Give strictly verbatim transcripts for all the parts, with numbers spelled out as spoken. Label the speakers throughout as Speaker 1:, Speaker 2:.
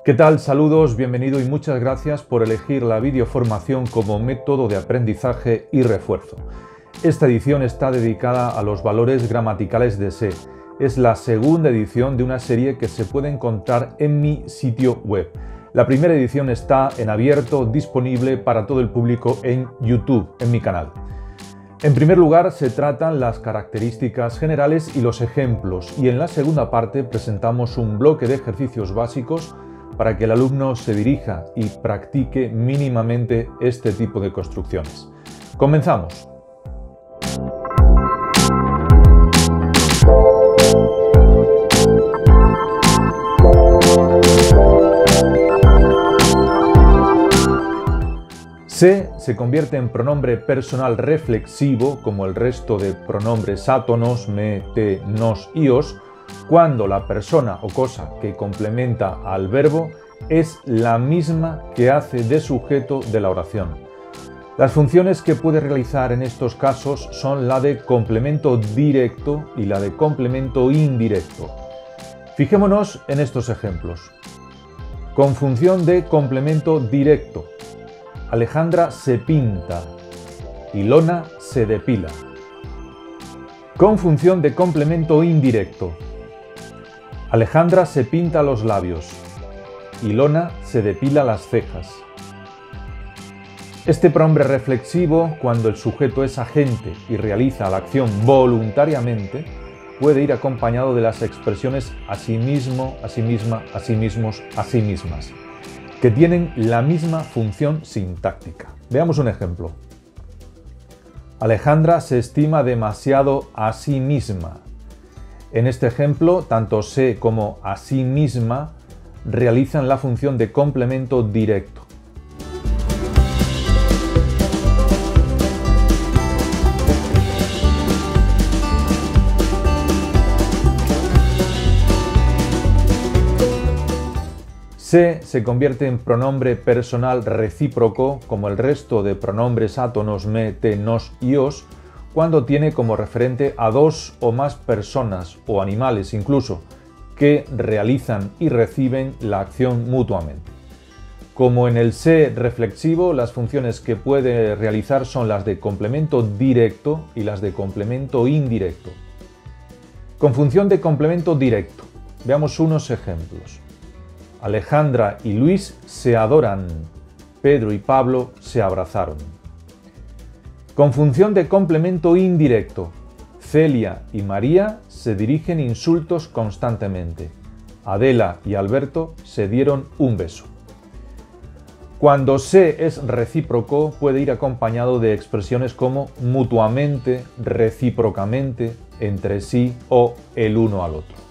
Speaker 1: ¿Qué tal? Saludos, bienvenido y muchas gracias por elegir la videoformación como método de aprendizaje y refuerzo. Esta edición está dedicada a los valores gramaticales de S E. Es la segunda edición de una serie que se puede encontrar en mi sitio web. La primera edición está en abierto, disponible para todo el público en YouTube, en mi canal. En primer lugar, se tratan las características generales y los ejemplos, y en la segunda parte presentamos un bloque de ejercicios básicos para que el alumno se dirija y practique mínimamente este tipo de construcciones. Comenzamos. Se se convierte en pronombre personal reflexivo, como el resto de pronombres átonos, me, te, nos y os, cuando la persona o cosa que complementa al verbo es la misma que hace de sujeto de la oración. Las funciones que puede realizar en estos casos son la de complemento directo y la de complemento indirecto. Fijémonos en estos ejemplos. Con función de complemento directo: Alejandra se pinta, Ilona se depila. Con función de complemento indirecto: Alejandra se pinta los labios, Ilona se depila las cejas. Este pronombre reflexivo, cuando el sujeto es agente y realiza la acción voluntariamente, puede ir acompañado de las expresiones asimismo, asimisma, asimismos, asimismas, que tienen la misma función sintáctica. Veamos un ejemplo. Alejandra se estima demasiado a sí misma. En este ejemplo, tanto se como a sí misma realizan la función de complemento directo. Se se convierte en pronombre personal recíproco, como el resto de pronombres átonos me, te, nos y os, cuando tiene como referente a dos o más personas o animales incluso que realizan y reciben la acción mutuamente. Como en el se reflexivo, las funciones que puede realizar son las de complemento directo y las de complemento indirecto. Con función de complemento directo, veamos unos ejemplos. Alejandra y Luis se adoran, Pedro y Pablo se abrazaron. Con función de complemento indirecto, Celia y María se dirigen insultos constantemente, Adela y Alberto se dieron un beso. Cuando se es recíproco, puede ir acompañado de expresiones como mutuamente, recíprocamente, entre sí o el uno al otro.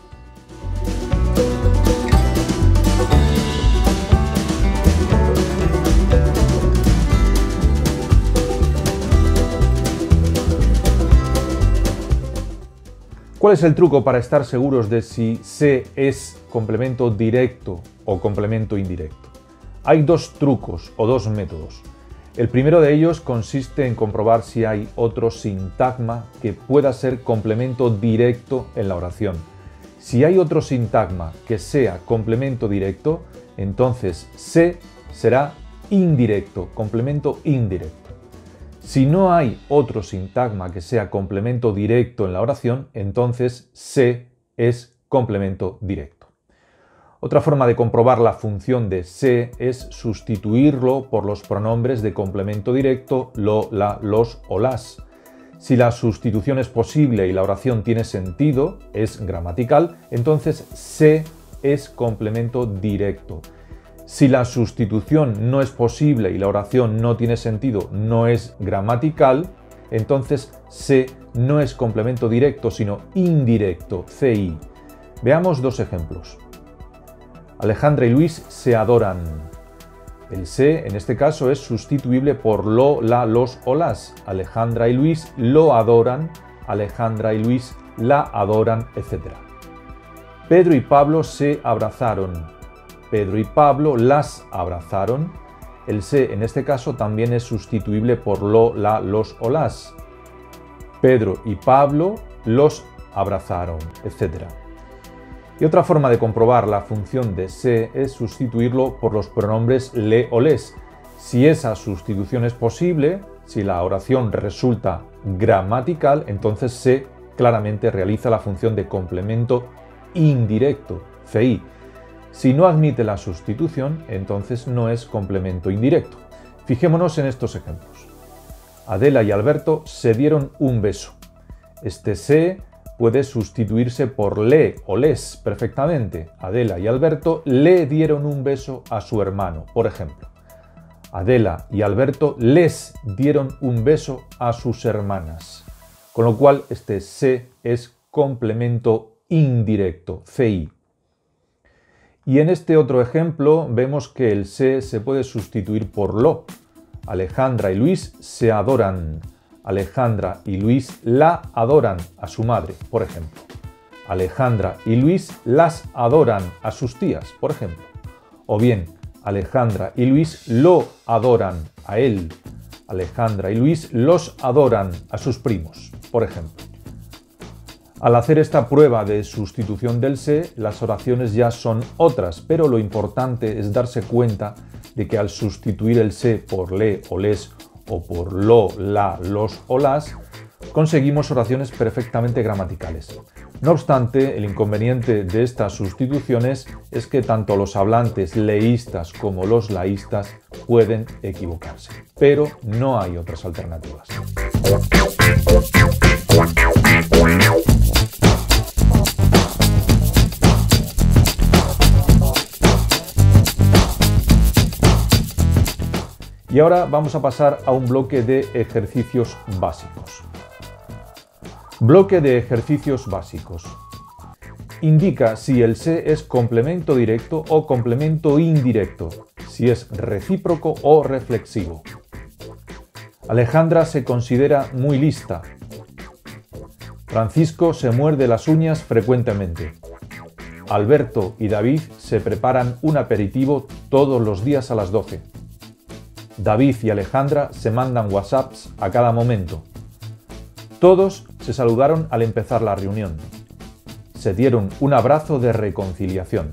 Speaker 1: ¿Cuál es el truco para estar seguros de si se es complemento directo o complemento indirecto? Hay dos trucos o dos métodos. El primero de ellos consiste en comprobar si hay otro sintagma que pueda ser complemento directo en la oración. Si hay otro sintagma que sea complemento directo, entonces se será indirecto, complemento indirecto. Si no hay otro sintagma que sea complemento directo en la oración, entonces se es complemento directo. Otra forma de comprobar la función de se es sustituirlo por los pronombres de complemento directo lo, la, los o las. Si la sustitución es posible y la oración tiene sentido, es gramatical, entonces se es complemento directo. Si la sustitución no es posible y la oración no tiene sentido, no es gramatical, entonces se no es complemento directo, sino indirecto, C I. Veamos dos ejemplos. Alejandra y Luis se adoran. El se, en este caso, es sustituible por lo, la, los o las. Alejandra y Luis lo adoran, Alejandra y Luis la adoran, etcétera. Pedro y Pablo se abrazaron. Pedro y Pablo las abrazaron. El se en este caso también es sustituible por lo, la, los o las. Pedro y Pablo los abrazaron, etcétera. Y otra forma de comprobar la función de se es sustituirlo por los pronombres le o les. Si esa sustitución es posible, si la oración resulta gramatical, entonces se claramente realiza la función de complemento indirecto, C I. Si no admite la sustitución, entonces no es complemento indirecto. Fijémonos en estos ejemplos. Adela y Alberto se dieron un beso. Este se puede sustituirse por le o les perfectamente. Adela y Alberto le dieron un beso a su hermano, por ejemplo. Adela y Alberto les dieron un beso a sus hermanas. Con lo cual, este se es complemento indirecto, C I. Y en este otro ejemplo vemos que el se se puede sustituir por lo. Alejandra y Luis se adoran. Alejandra y Luis la adoran a su madre, por ejemplo. Alejandra y Luis las adoran a sus tías, por ejemplo. O bien, Alejandra y Luis lo adoran a él. Alejandra y Luis los adoran a sus primos, por ejemplo. Al hacer esta prueba de sustitución del se, las oraciones ya son otras, pero lo importante es darse cuenta de que al sustituir el se por le o les o por lo, la, los o las, conseguimos oraciones perfectamente gramaticales. No obstante, el inconveniente de estas sustituciones es que tanto los hablantes leístas como los laístas pueden equivocarse, pero no hay otras alternativas. Y ahora vamos a pasar a un bloque de ejercicios básicos. Bloque de ejercicios básicos. Indica si el se es complemento directo o complemento indirecto, si es recíproco o reflexivo. Alejandra se considera muy lista. Francisco se muerde las uñas frecuentemente. Alberto y David se preparan un aperitivo todos los días a las doce. David y Alejandra se mandan WhatsApps a cada momento. Todos se saludaron al empezar la reunión. Se dieron un abrazo de reconciliación.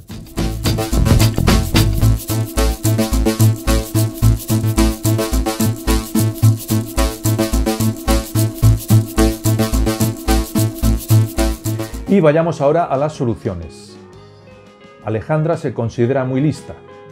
Speaker 1: Y vayamos ahora a las soluciones. Alejandra se considera muy lista.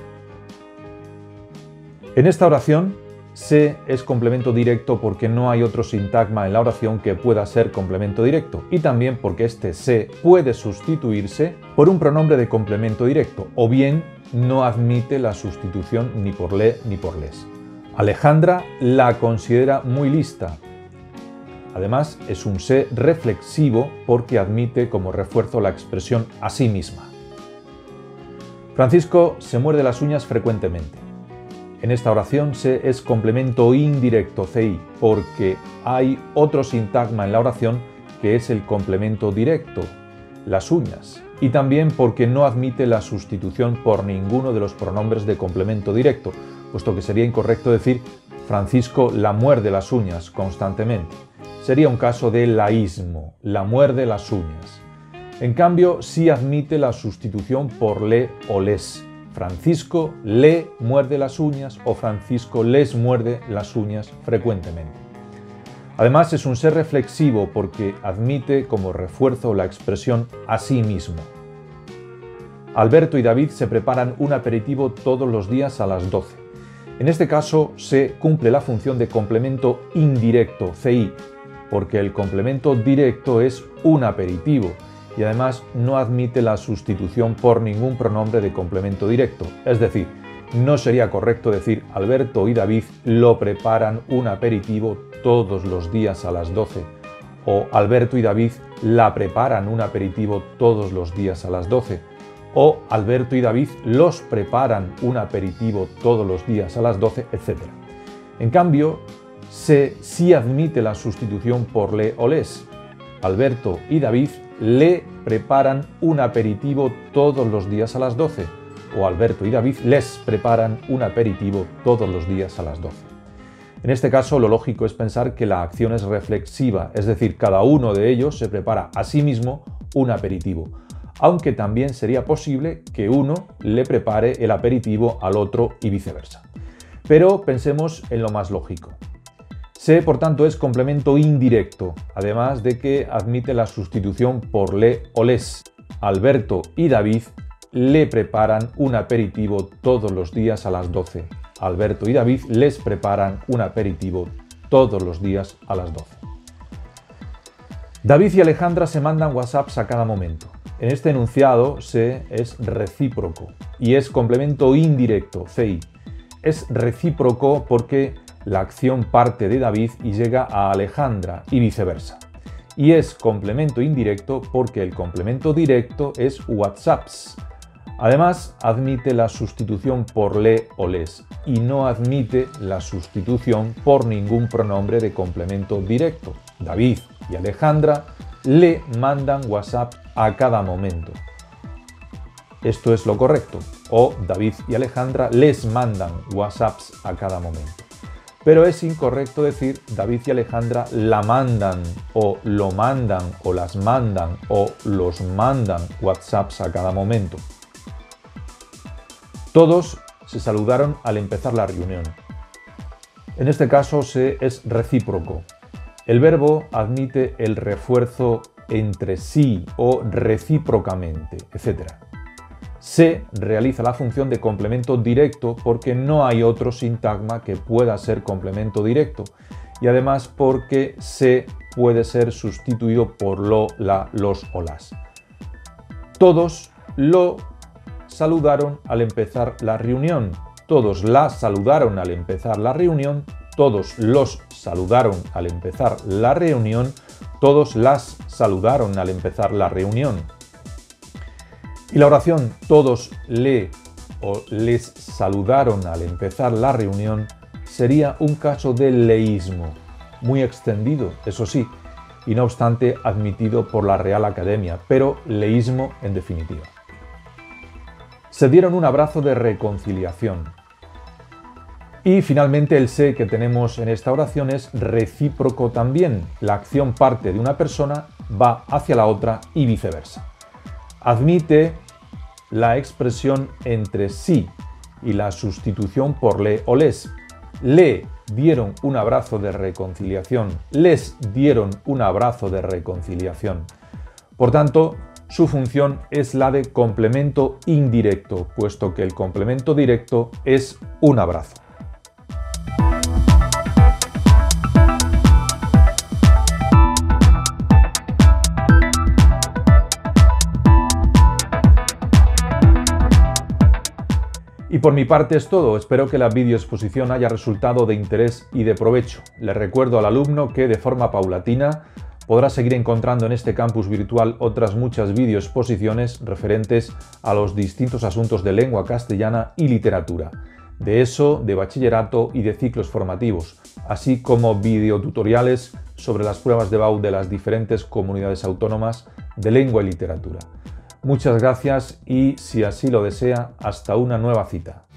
Speaker 1: En esta oración, se es complemento directo porque no hay otro sintagma en la oración que pueda ser complemento directo y también porque este se puede sustituirse por un pronombre de complemento directo o bien no admite la sustitución ni por le ni por les. Alejandra la considera muy lista. Además, es un se reflexivo porque admite como refuerzo la expresión a sí misma. Francisco se muerde las uñas frecuentemente. En esta oración se es complemento indirecto, C I, porque hay otro sintagma en la oración que es el complemento directo, las uñas, y también porque no admite la sustitución por ninguno de los pronombres de complemento directo, puesto que sería incorrecto decir Francisco la muerde las uñas constantemente. Sería un caso de laísmo, la muerde las uñas. En cambio, sí admite la sustitución por le o les. Francisco le muerde las uñas o Francisco les muerde las uñas frecuentemente. Además, es un se reflexivo porque admite como refuerzo la expresión a sí mismo. Alberto y David se preparan un aperitivo todos los días a las doce. En este caso, se cumple la función de complemento indirecto, C I, porque el complemento directo es un aperitivo, y además no admite la sustitución por ningún pronombre de complemento directo. Es decir, no sería correcto decir Alberto y David lo preparan un aperitivo todos los días a las doce o Alberto y David la preparan un aperitivo todos los días a las doce o Alberto y David los preparan un aperitivo todos los días a las doce, etcétera. En cambio, se sí admite la sustitución por le o les. Alberto y David le preparan un aperitivo todos los días a las doce o Alberto y David les preparan un aperitivo todos los días a las doce. En este caso, lo lógico es pensar que la acción es reflexiva, es decir, cada uno de ellos se prepara a sí mismo un aperitivo. aunque también sería posible que uno le prepare el aperitivo al otro y viceversa. Pero pensemos en lo más lógico. Se, por tanto, es complemento indirecto, además de que admite la sustitución por le o les. Alberto y David le preparan un aperitivo todos los días a las doce. Alberto y David les preparan un aperitivo todos los días a las doce. David y Alejandra se mandan WhatsApps a cada momento. En este enunciado se es recíproco y es complemento indirecto, C I. Es recíproco porque la acción parte de David y llega a Alejandra y viceversa. Y es complemento indirecto porque el complemento directo es WhatsApps. Además, admite la sustitución por le o les y no admite la sustitución por ningún pronombre de complemento directo. David y Alejandra le mandan WhatsApp a cada momento. Esto es lo correcto. O David y Alejandra les mandan WhatsApps a cada momento. Pero es incorrecto decir David y Alejandra la mandan o lo mandan o las mandan o los mandan WhatsApps a cada momento. Todos se saludaron al empezar la reunión. En este caso se es recíproco. El verbo admite el refuerzo entre sí o recíprocamente, etcétera. Se realiza la función de complemento directo porque no hay otro sintagma que pueda ser complemento directo y además porque se puede ser sustituido por lo, la, los o las. Todos lo saludaron al empezar la reunión. Todos la saludaron al empezar la reunión. Todos los saludaron al empezar la reunión. Todos las saludaron al empezar la reunión. Y la oración todos le o les saludaron al empezar la reunión sería un caso de leísmo, muy extendido, eso sí, y no obstante admitido por la Real Academia, pero leísmo en definitiva. Se dieron un abrazo de reconciliación. Y finalmente el se que tenemos en esta oración es recíproco también. La acción parte de una persona, va hacia la otra y viceversa. Admite la expresión entre sí y la sustitución por le o les. Le dieron un abrazo de reconciliación. Les dieron un abrazo de reconciliación. Por tanto, su función es la de complemento indirecto, puesto que el complemento directo es un abrazo. Y por mi parte es todo. Espero que la videoexposición haya resultado de interés y de provecho. Le recuerdo al alumno que de forma paulatina podrá seguir encontrando en este campus virtual otras muchas videoexposiciones referentes a los distintos asuntos de lengua castellana y literatura, de ESO, de bachillerato y de ciclos formativos, así como videotutoriales sobre las pruebas de B A U de las diferentes comunidades autónomas de lengua y literatura. Muchas gracias y, si así lo desea, hasta una nueva cita.